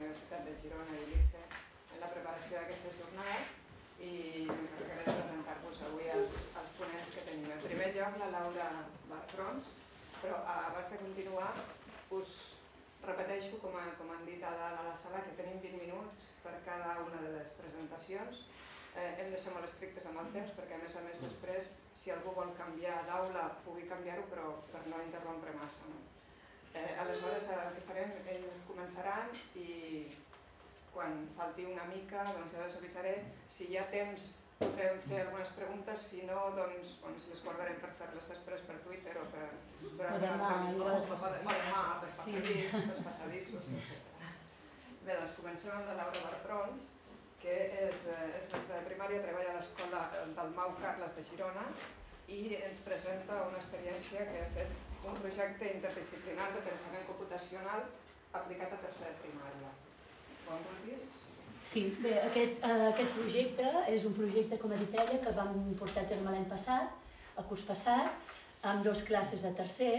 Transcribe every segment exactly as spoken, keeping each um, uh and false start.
Universitat de Girona i l'I C E en la preparació d'aquestes jornades i m'encarregaré de presentar-vos avui els, els ponents que tenim. En primer lloc, la Laura Bartrons, però abans de continuar us repeteixo, com, a, com han dit a dalt a la sala, que tenim vint minuts per cada una de les presentacions. Eh, hem de ser molt estrictes amb el temps perquè, a més a més, després, si algú vol canviar d'aula, pugui canviar-ho, però per no interrompre massa. No? Eh, aleshores, el que farem, ells començaran i quan falti una mica, doncs ja us avisaré. Si hi ha temps, podrem fer algunes preguntes, si no, doncs, doncs les guardarem per fer-les després per Twitter o per... per o demà, igual. O demà, per passadís, pels passadissos. Bé, doncs comencem amb la Laura Bartrons, que és, és mestra de primària, treballa a l'escola del Mau Carles de Girona i ens presenta una experiència que ha fet un projecte interdisciplinar de pensament computacional aplicat a tercer de primària. Bon vulguis? Sí, bé, aquest, eh, aquest projecte és un projecte, com ha dit ella, que vam portar a terme l'any passat, el curs passat, amb dues classes de tercer,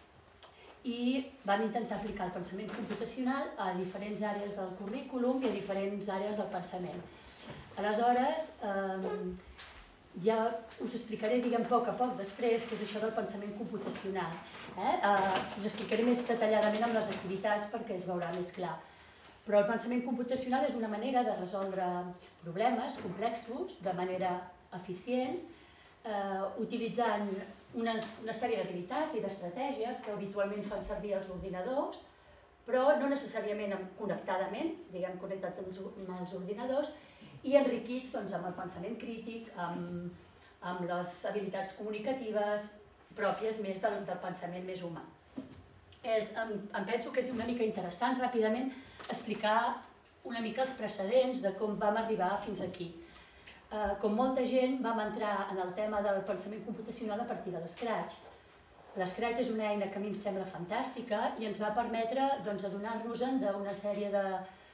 i vam intentar aplicar el pensament computacional a diferents àrees del currículum i a diferents àrees del pensament. Aleshores, eh, ja us explicaré, diguem, a poc a poc després, què és això del pensament computacional. Eh? Eh, us explicaré més detalladament amb les activitats perquè es veurà més clar. Però el pensament computacional és una manera de resoldre problemes complexos de manera eficient, eh, utilitzant unes, una sèrie d'habilitats i d'estratègies que habitualment fan servir els ordinadors, però no necessàriament connectadament, diguem, connectats amb els, amb els ordinadors, i enriquits doncs, amb el pensament crític, amb, amb les habilitats comunicatives pròpies més del, del pensament més humà. És, em, em penso que és una mica interessant ràpidament explicar una mica els precedents de com vam arribar fins aquí. Eh, com molta gent vam entrar en el tema del pensament computacional a partir de l'Scratch. L'Scratch és una eina que a mi em sembla fantàstica i ens va permetre doncs, adonar-nos-en d'una sèrie de,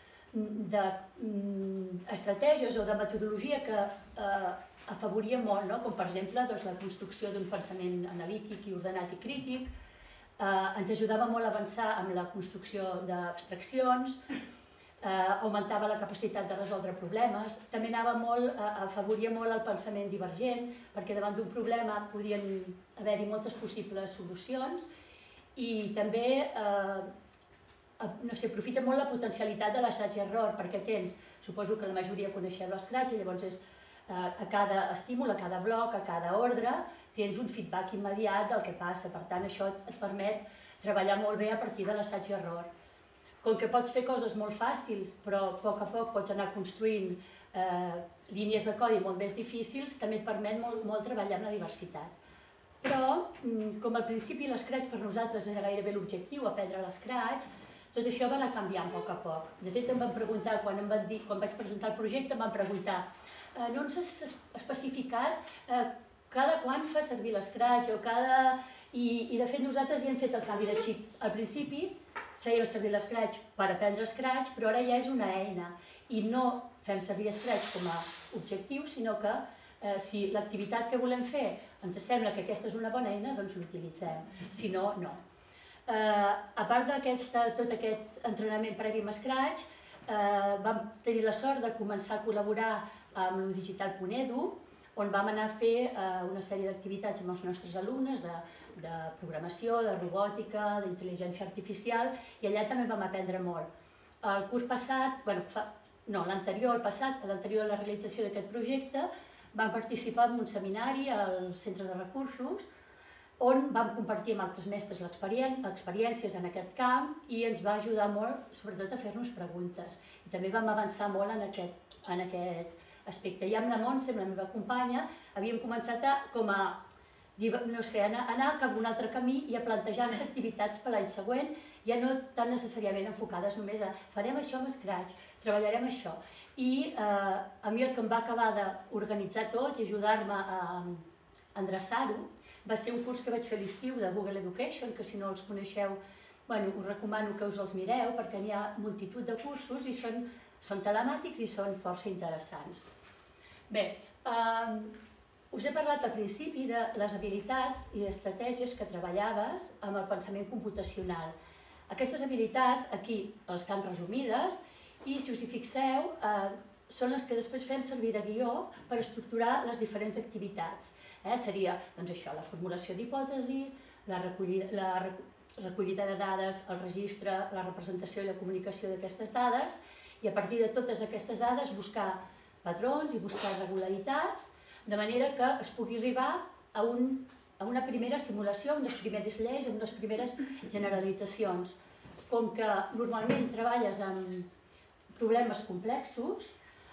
de mm, estratègies o de metodologia que eh, afavoria molt, no? Com per exemple doncs, la construcció d'un pensament analític i ordenat i crític. Eh, ens ajudava molt a avançar amb la construcció d'abstraccions, eh, augmentava la capacitat de resoldre problemes, també anava molt, eh, afavoria molt el pensament divergent, perquè davant d'un problema podien haver-hi moltes possibles solucions i també eh, no sé, aprofita molt la potencialitat de l'assaig i error, perquè tens, suposo que la majoria coneixeu l'Scratch, i llavors és a cada estímul, a cada bloc, a cada ordre, tens un feedback immediat del que passa. Per tant, això et permet treballar molt bé a partir de l'assaig i error. Com que pots fer coses molt fàcils, però a poc a poc pots anar construint eh, línies de codi molt més difícils, també et permet molt, molt treballar amb la diversitat. Però, com al principi l'Scratch per nosaltres era gairebé l'objectiu, aprendre l'Scratch, tot això va anar canviant a poc a poc. De fet, em van preguntar, quan, em van dir, quan vaig presentar el projecte, em van preguntar no ens has especificat eh, cada quan fa servir l'Scratch o cada... I, I de fet nosaltres ja hem fet el canvi de xip. Al principi fèiem servir l'Scratch per aprendre Scratch, però ara ja és una eina i no fem servir Scratch com a objectiu, sinó que eh, si l'activitat que volem fer ens sembla que aquesta és una bona eina, doncs l'utilitzem, si no, no. Eh, a part d'aquest tot aquest entrenament previ amb Scratch, eh, vam tenir la sort de començar a col·laborar amb l'U Digital punt edu, on vam anar a fer eh, una sèrie d'activitats amb els nostres alumnes de, de programació, de robòtica, d'intel·ligència artificial, i allà també vam aprendre molt. El curs passat, bueno, fa, no, l'anterior, el passat, l'anterior a la realització d'aquest projecte, vam participar en un seminari al Centre de Recursos, on vam compartir amb altres mestres experiències en aquest camp i ens va ajudar molt, sobretot, a fer-nos preguntes. I també vam avançar molt en aquest, en aquest aspecte. I amb la Montse, amb la meva companya, havíem començat a, com a, no sé, anar, anar cap a un altre camí i a plantejar les activitats per l'any següent, ja no tan necessàriament enfocades només a farem això amb Scratch, treballarem això. I eh, a mi el que em va acabar d'organitzar tot i ajudar-me a endreçar-ho va ser un curs que vaig fer a l'estiu de Google Education, que si no els coneixeu, bueno, us recomano que us els mireu perquè n'hi ha multitud de cursos i són, són telemàtics i són força interessants. Bé, eh, us he parlat al principi de les habilitats i estratègies que treballaves amb el pensament computacional. Aquestes habilitats aquí estan resumides i si us hi fixeu, són les que després fem servir de guió per estructurar les diferents activitats. Seria això, la formulació d'hipòtesi, la recollida de dades, el registre, la representació i la comunicació d'aquestes dades, i a partir de totes aquestes dades buscar patrons i buscar regularitats, de manera que es pugui arribar a una primera simulació, a unes primeres lleis, a unes primeres generalitzacions. Com que normalment treballes amb problemes complexos,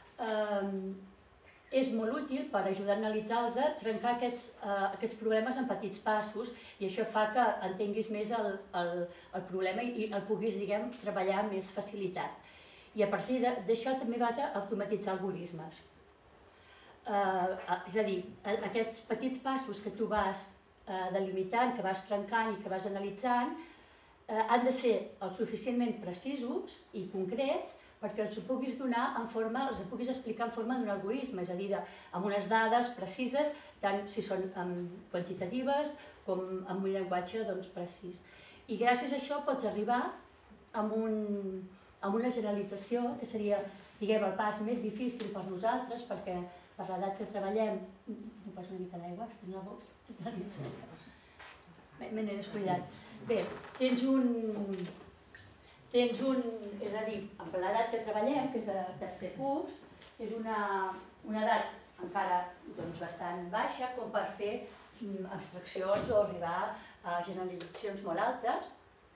és molt útil per ajudar a analitzar-los, trencar aquests problemes en petits passos, i això fa que entenguis més el problema i el puguis treballar amb més facilitat. I a partir d'això també va d'automatitzar algoritmes. És a dir, aquests petits passos que tu vas delimitant, que vas trencant i que vas analitzant, han de ser el suficientment precisos i concrets perquè els ho puguis donar en forma, els ho puguis explicar en forma d'un algoritme, és a dir, amb unes dades precises, tant si són quantitatives com amb un llenguatge precís. I gràcies a això pots arribar amb una generalització que seria, diguem, el pas més difícil per nosaltres, perquè per l'edat que treballem... No pas una mica d'aigua, estàs en la boca? Me n'he descuidat. Bé, tens un... Tens un... És a dir, per l'edat que treballem, que és de tercer curs, és una edat encara bastant baixa com per fer abstraccions o arribar a generalitzacions molt altes,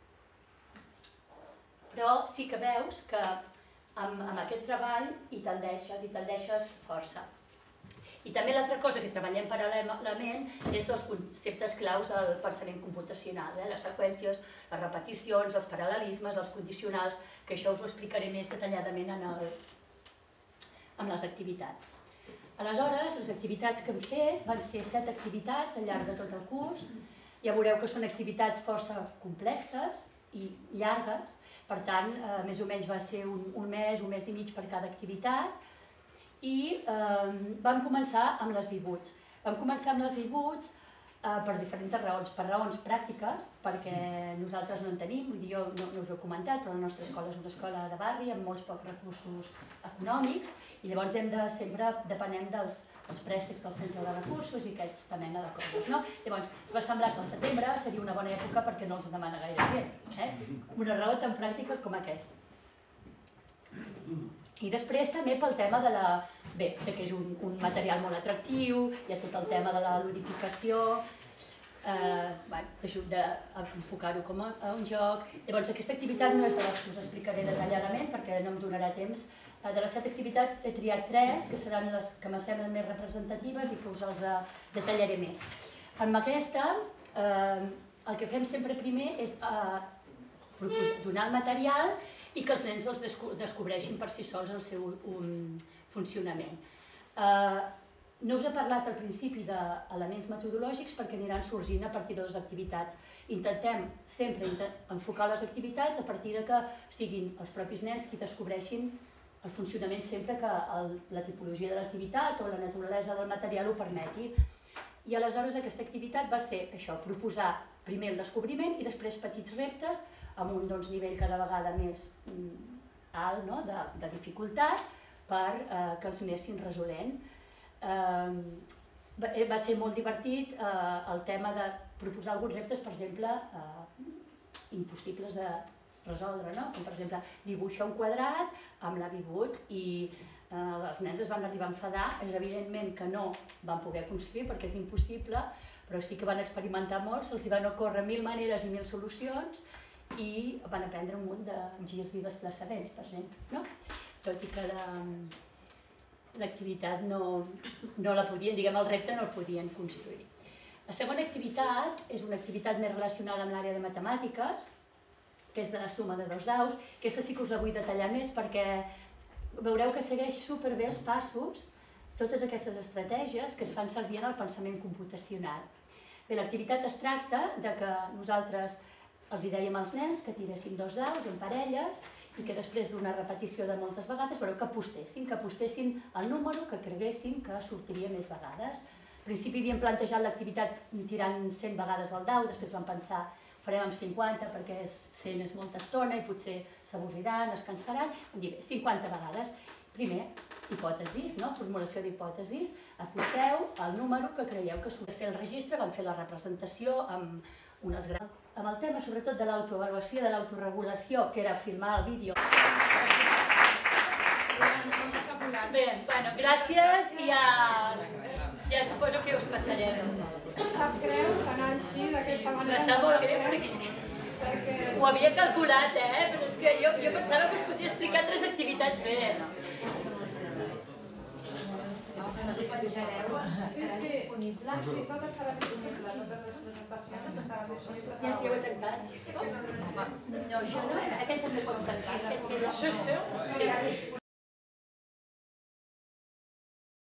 però sí que veus que amb aquest treball hi tendeixes, hi tendeixes força. I també l'altra cosa que treballem paral·lelament és els conceptes claus del pensament computacional, les seqüències, les repeticions, els paral·lelismes, els condicionals, que això us ho explicaré més detalladament en les activitats. Aleshores, les activitats que hem fet van ser set activitats al llarg de tot el curs. Ja veureu que són activitats força complexes i llargues, per tant, més o menys va ser un mes, un mes i mig per cada activitat, i vam començar amb les V-Boots. Vam començar amb les V-Boots per diferents raons. Per raons pràctiques, perquè nosaltres no en tenim, vull dir, jo no us ho he comentat, però la nostra escola és una escola de barri amb molts pocs recursos econòmics, i llavors sempre depenem dels préstecs del centre de recursos i aquesta mena de coses. Llavors, ens va semblar que al setembre seria una bona època perquè no els demana gaire gent. Una raó tan pràctica com aquesta. I després també pel tema de la... Bé, que és un material molt atractiu, hi ha tot el tema de la ludificació, d'ajuda a enfocar-ho com a un joc. Llavors, aquesta activitat no és de les que us explicaré detalladament perquè no em donarà temps. De les set activitats he triat tres, que seran les que m'assemblen més representatives i que us els detallaré més. Amb aquesta, el que fem sempre primer és donar el material i que els nens els descobreixin per si sols el seu funcionament. No us he parlat al principi d'elements metodològics perquè aniran sorgint a partir de les activitats. Intentem sempre enfocar les activitats a partir que siguin els propis nens qui descobreixin el funcionament sempre que la tipologia de l'activitat o la naturalesa del material ho permeti. I aleshores aquesta activitat va ser això, proposar primer el descobriment i després petits reptes amb un nivell cada vegada més alt de dificultat perquè els anessin resolent. Va ser molt divertit el tema de proposar alguns reptes, per exemple, impossibles de resoldre, com per exemple dibuixar un quadrat amb la V-Boot i els nens es van arribar a enfadar, és evidentment que no van poder construir perquè és impossible, però sí que van experimentar molt, se'ls van ocórrer mil maneres i mil solucions i van aprendre un munt de girs i desplaçaments, per exemple, tot i que l'activitat no la podien, diguem, el repte no el podien construir. La segona activitat és una activitat més relacionada amb l'àrea de matemàtiques, que és de la suma de dos daus. Aquesta sí que us la vull detallar més perquè veureu que segueix superbé els passos, totes aquestes estratègies que es fan servir en el pensament computacional. Bé, l'activitat es tracta de que nosaltres els dèiem als nens que tiressin dos daus en parelles i que després d'una repetició de moltes vegades, però que apostessin, que apostessin el número que creguessin que sortiria més vegades. Al principi havíem plantejat l'activitat tirant cent vegades el dau, després vam pensar farem amb cinquanta perquè cent és molta estona i potser s'avorriran, es cansaran. Vam dir, bé, cinquanta vegades. Primer, hipòtesis, no? Formulació d'hipòtesis. Apunteu el número que creieu que s'ha de fer el registre, vam fer la representació amb unes grans... Amb el tema, sobretot, de l'autoavaluació, de l'autoregulació, que era filmar el vídeo. Bé, bueno, gràcies i ja, ja suposo que us passarem. Sap greu anar així d'aquesta manera? Me sap molt greu perquè és que... Ho havia calculat, eh? Però és que jo, jo pensava que us podia explicar tres activitats bé. Sí, sí, sí, tot estarà disponible, totes les presentacions estaran disponibles. Ja ho he tancat? No, això no, aquest també pot tancar. Això és teu? Sí.